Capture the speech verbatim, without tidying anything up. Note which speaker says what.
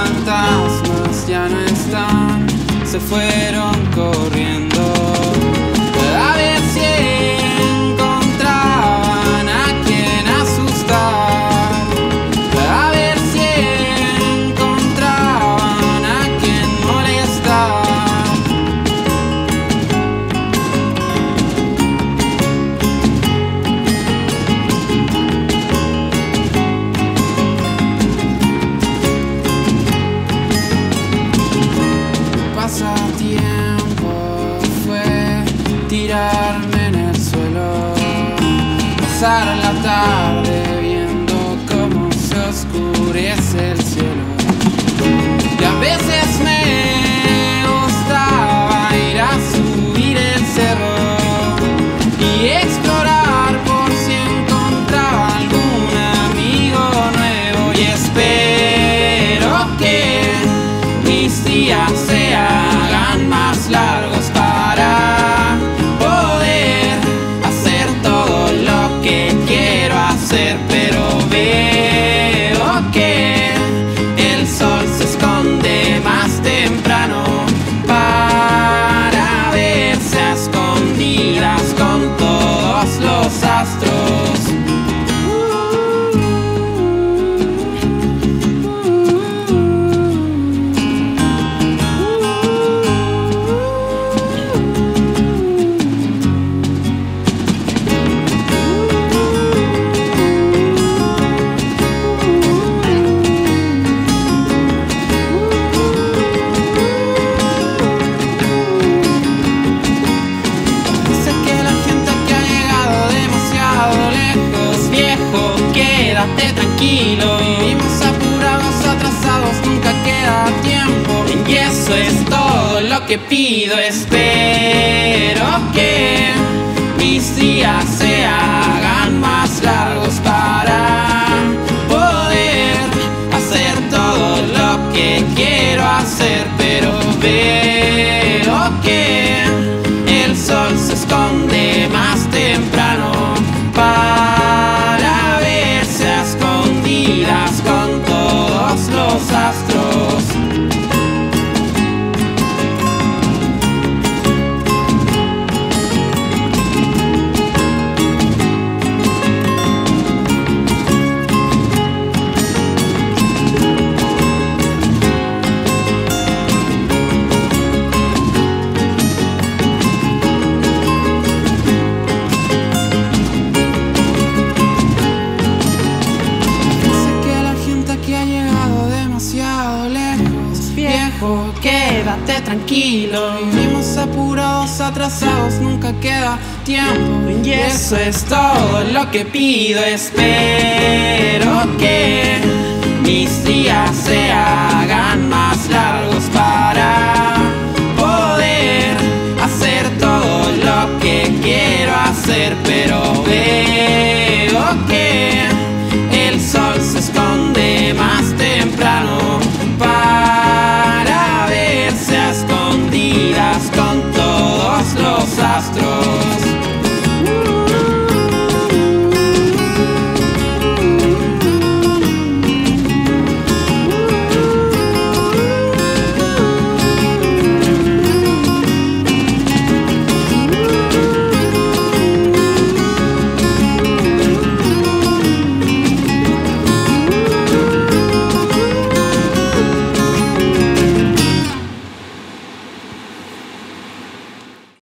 Speaker 1: fantasmas ya no están, se fueron corriendo. A ver si encontraban a quien asustar, a ver si encontraban a quien molestar. Pasatiempo fue tirarme en el suelo, pasar la tarde viendo cómo se oscurece el cielo. Y a veces me gustaba ir a subir el cerro y explorar por si encontraba algún amigo nuevo. Y espero que mis días se hagan más largos para poder hacer todo lo que quiero hacer. Pero veo que el sol se esconde más temprano para verse a escondidas con todos los astros. Quédate tranquilo, vivimos apurados, atrasados, nunca queda tiempo. Y eso es todo lo que pido. Espero que mis días se hagan más largos para poder hacer todo lo que quiero hacer. Pero veo que el sol se esconde más temprano para verse a escondidas con todos los astros. Quédate tranquilo, vivimos apurados, atrasados, nunca queda tiempo. Y eso es todo lo que pido. Espero que mis días sean